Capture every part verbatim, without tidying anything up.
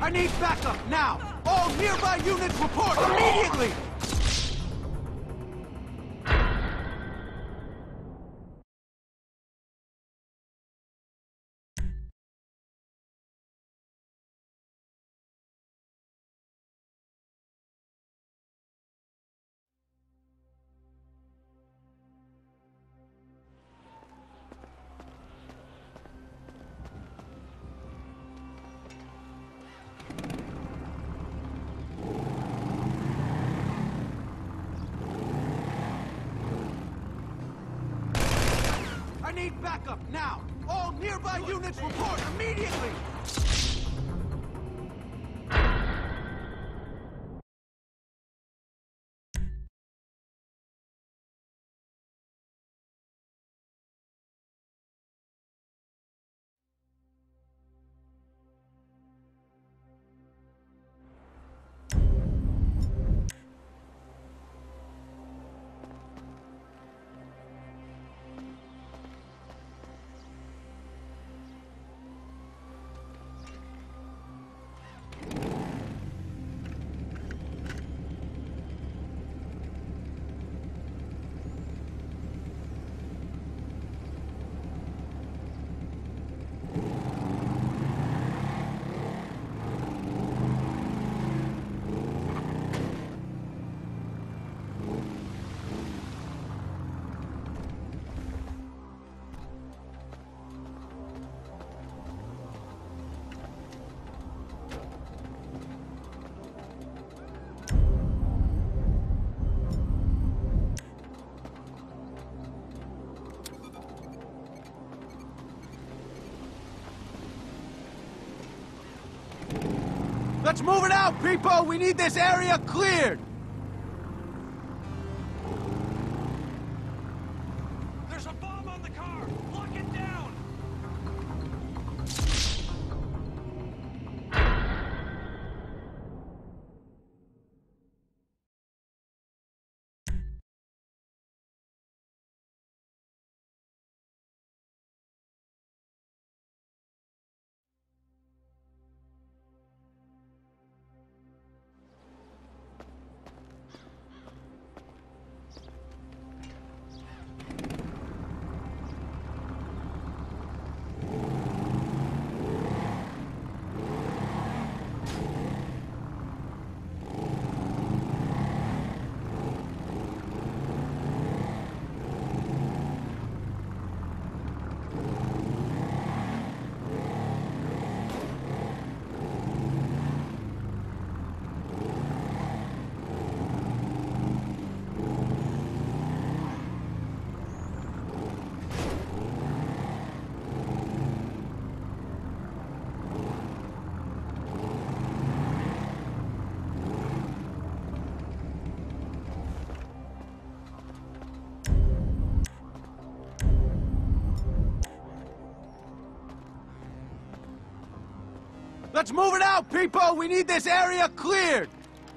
I need backup, now! All nearby units report immediately! I need backup, now! All nearby units report immediately! Let's move it out, people! We need this area cleared! There's a bomb on the car! Lock it down! Let's move it out, people! We need this area cleared!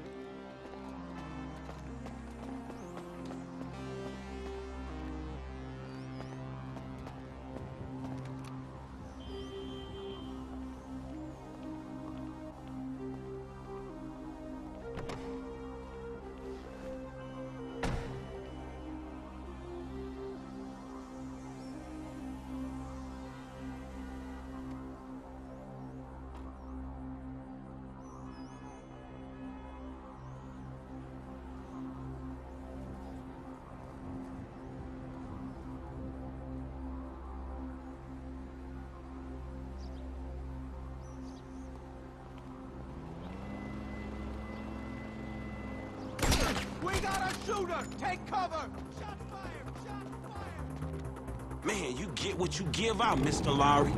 We got a shooter! Take cover! Shots fired! Shots fired! Man, you get what you give out, Mister Lowry.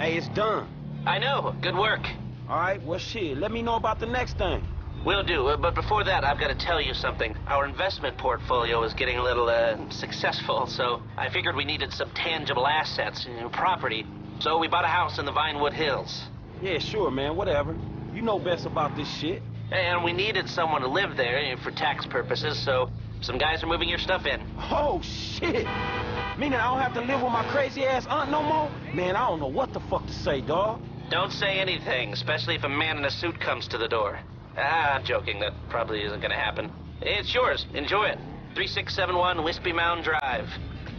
Hey, it's done. I know. Good work. All right, well, shit, let me know about the next thing. Will do, uh, but before that, I've got to tell you something. Our investment portfolio is getting a little, uh, successful, so I figured we needed some tangible assets, you know, property. So we bought a house in the Vinewood Hills. Yeah, sure, man, whatever. You know best about this shit. And we needed someone to live there, you know, for tax purposes, so some guys are moving your stuff in. Oh, shit. Meaning I don't have to live with my crazy-ass aunt no more? Man, I don't know what the fuck to say, dawg. Don't say anything, especially if a man in a suit comes to the door. Ah, I'm joking. That probably isn't gonna happen. It's yours. Enjoy it. three six seven one Wispy Mound Drive.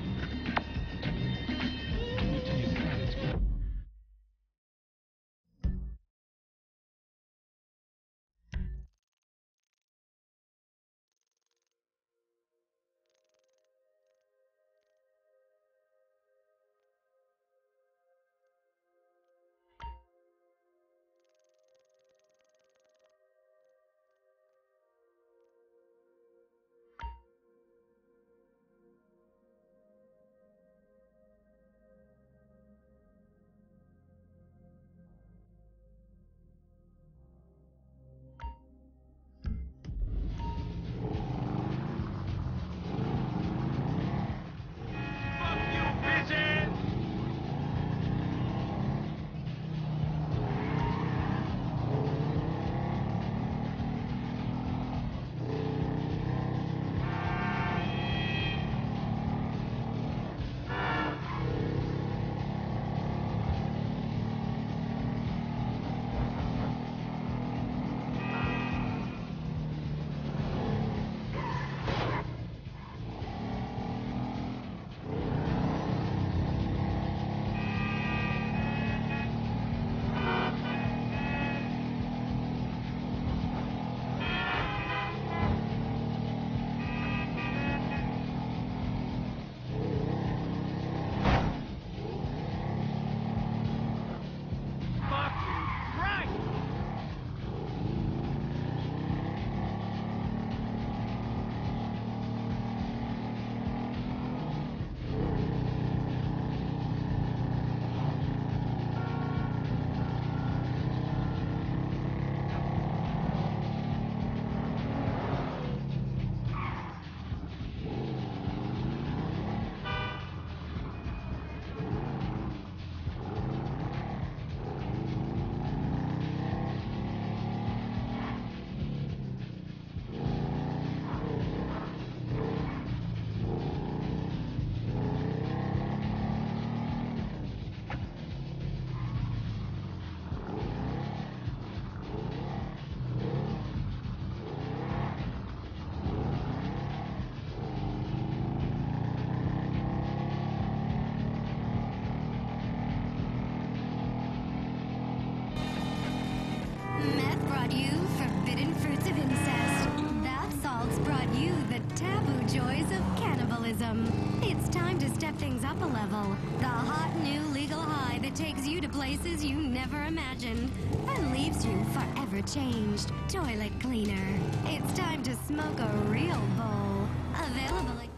Meth brought you forbidden fruits of incest. Bath salts brought you the taboo joys of cannibalism. It's time to step things up a level. The hot new legal high that takes you to places you never imagined and leaves you forever changed. Toilet cleaner. It's time to smoke a real bowl. Available at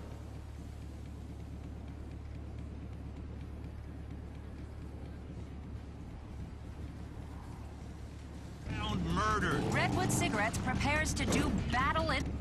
Murdered. Redwood Cigarettes prepares to do battle in...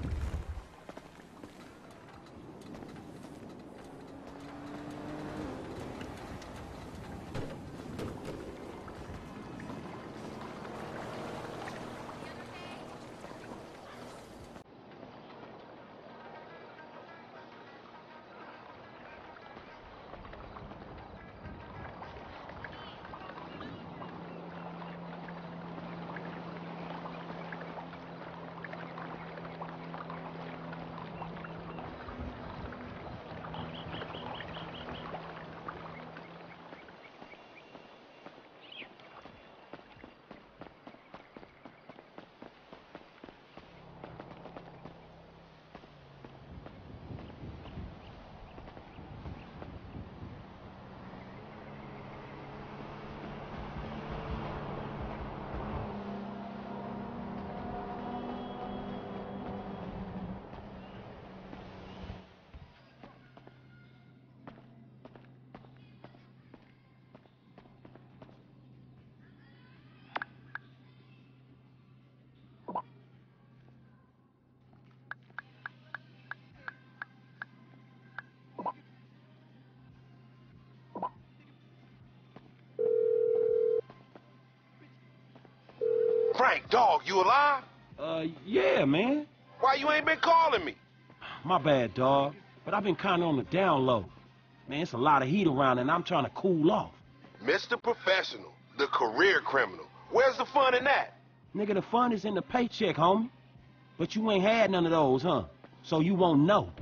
Frank, dog, you alive? Uh, yeah, man. Why you ain't been calling me? My bad, dog. But I've been kinda on the down low. Man, it's a lot of heat around and I'm trying to cool off. Mister Professional, the career criminal. Where's the fun in that? Nigga, the fun is in the paycheck, homie. But you ain't had none of those, huh? So you won't know.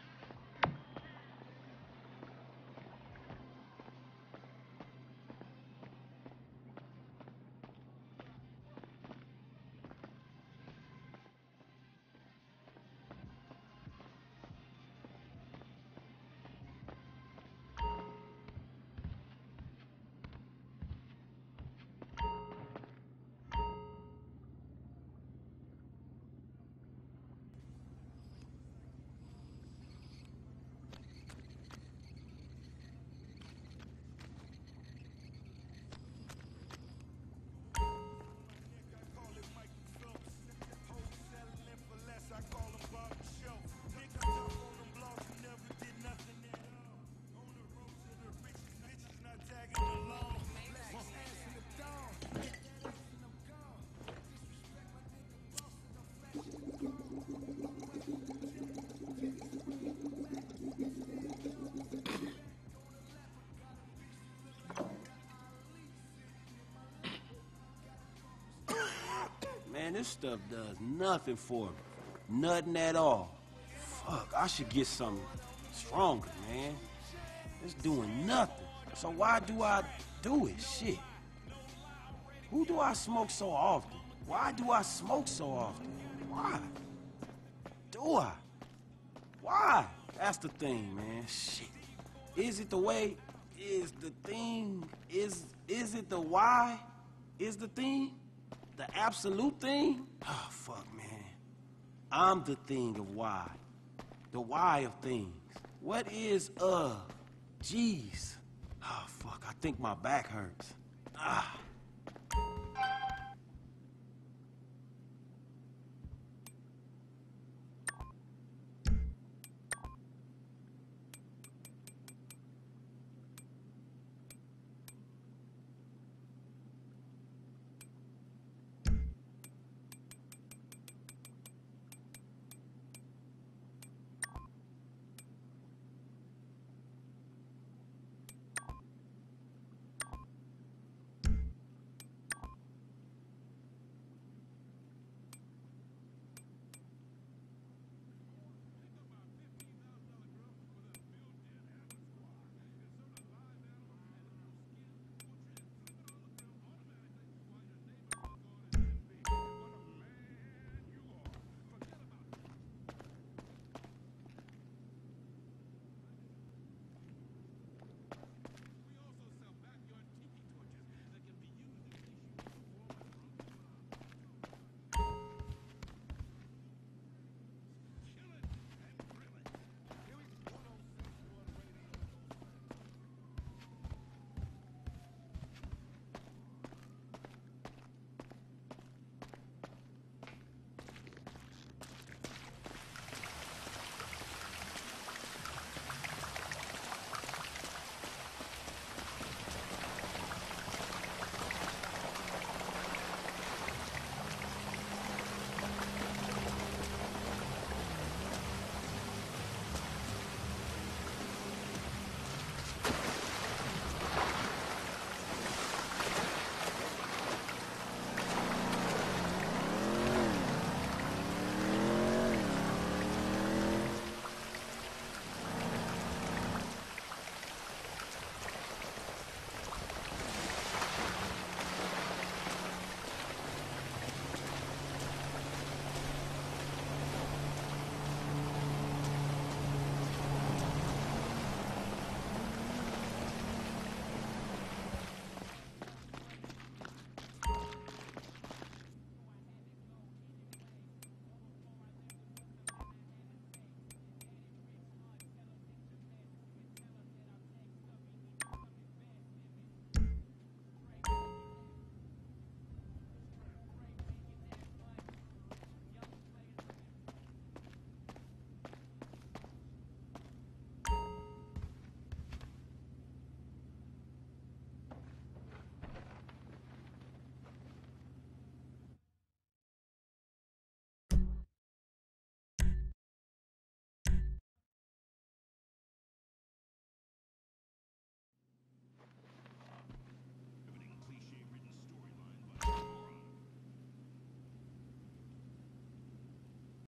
Man, this stuff does nothing for me. Nothing at all. Fuck, I should get something stronger, man. It's doing nothing. So why do I do it? Shit. Who do I smoke so often? Why do I smoke so often? Why? Do I? Why? That's the thing, man. Shit. Is it the way? Is the thing? Is is it the why? Is the thing? The absolute thing? Oh, fuck, man. I'm the thing of why. The why of things. What is, uh, G's? Oh, fuck, I think my back hurts. Ah.